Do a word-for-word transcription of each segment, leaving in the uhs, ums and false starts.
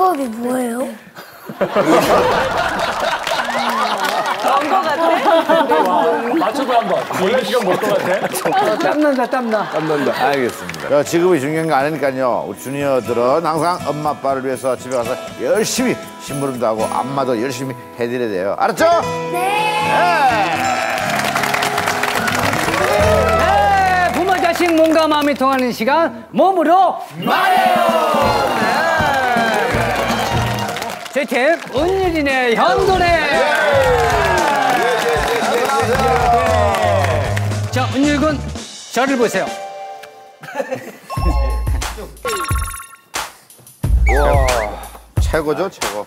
직업이 뭐예요? 뭔거 같아? 맞춰봐 한번. 원래 시간 뭘 것 같아? 땀난다 땀나. 땀난다. 알겠습니다. 자, 직업이 중요한 거 아니니까요. 우리 주니어들은 항상 엄마 아빠를 위해서 집에 가서 열심히 심부름도 하고 안마도 열심히 해드려야 돼요. 알았죠? 네. 네, 부모 자식 몸과 마음이 통하는 시간 몸으로 말해요. 제 팀 은율이네 현도네. 자, 은율군 저를 보세요. 와, 최고죠, 최고.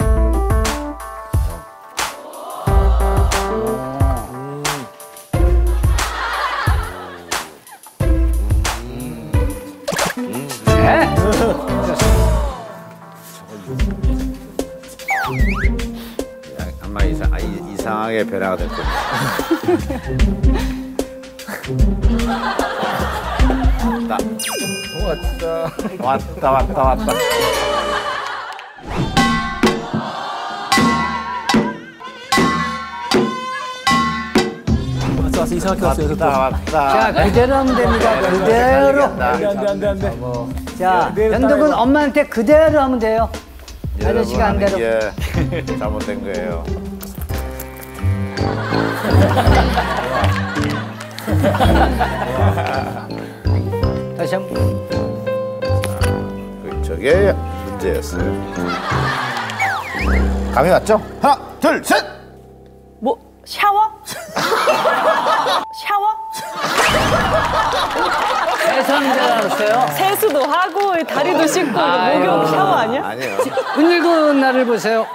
네. 아마 이상, 아, 이상하게 변화가 됐군요. 왔다. 왔다, 왔다, 왔다. 왔어, 왔어. 이상하게 왔어요. 왔다, 왔다. 자, 그대로 하면 됩니다. 그대로. 안 돼, 안 돼, 안 돼, 안 돼. 자, 현도군 엄마한테 그대로 하면 돼요. 아저씨가 안 대로. 이게 잘못된 거예요. 다시 한 번. 저게 문제였어요. 감이 왔죠? 하나, 둘, 셋! 뭐 샤워? 샤워? 세상 줄 알았어요. 세수도 하고 다리도 씻고 목욕 샤워 아니야? 아니에요. 은율군 나를 보세요.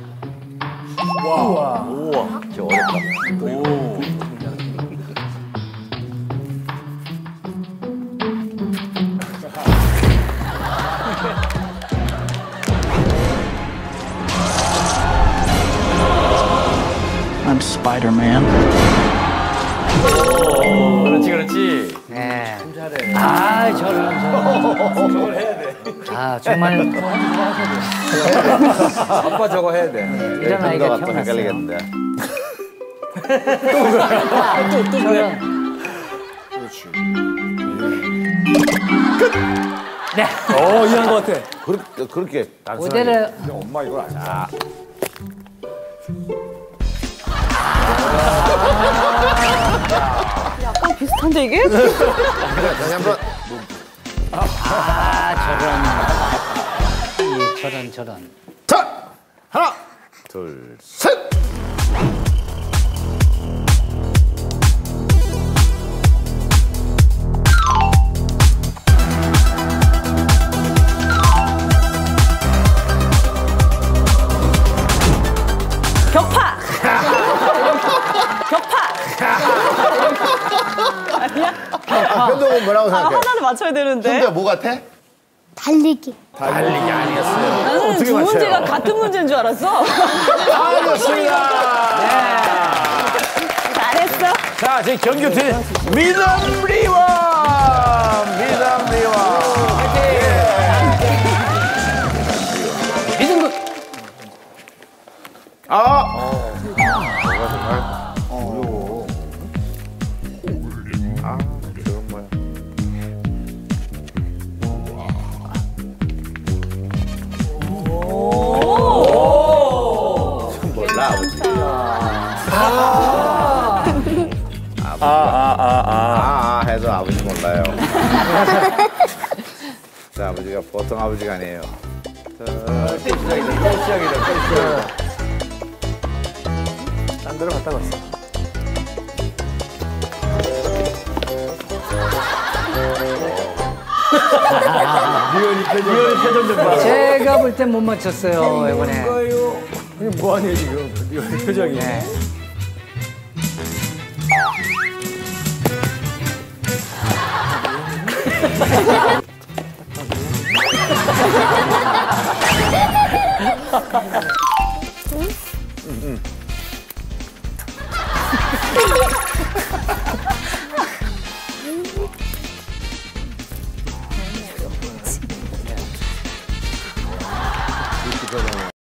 우와, 저 어렵다. I'm Spider-Man. 그렇지, 그렇지. 네. 아, 저런, 저런. 저걸 해야 돼. 아, 정말 아빠 저거 해야 돼. 이런 아이가 또 태어났어요. 헷갈리겠는데. 또, 또 그래. 네. 어, 이해한 것 같아. 그렇게, 그렇게 단순하게. 그대로. 엄마 이걸 아시아. 자, 약간 비슷한데 이게? 다시 한 번. 아, 저런. 이, 저런, 저런. 자, 하나, 둘, 셋! 격파! 격파! 아니야? 현동은 뭐라고 아, 생각해? 하나는 맞춰야 되는데. 현동야 뭐 같아? 달리기. 달리기 아니었어요. 나는 어떻게 두 맞춰요? 문제가 같은 문제인 줄 알았어. 아니었습니다. 잘했어. 자, 지금 경기팀 미담 리원! 미담 리원! 미등군. 아! 아, 저건 뭐야? 몰라, 아버지. 아, 아, 아, 아, 아, 해도 아버지 몰라요. 자, 아버지가 보통 아버지가 아니에요. 자, 시작이다, 또 시작이다, 또 시작이다. 딴 데로 갔다 갔어. 리얼이 표정. 리얼이 표정 좀 봐. 제가 볼 땐 못 맞췄어요, 이번에. 뭔가요? 이게 뭐하냐 지금. 리얼이 표정이. 네. 있잖아요.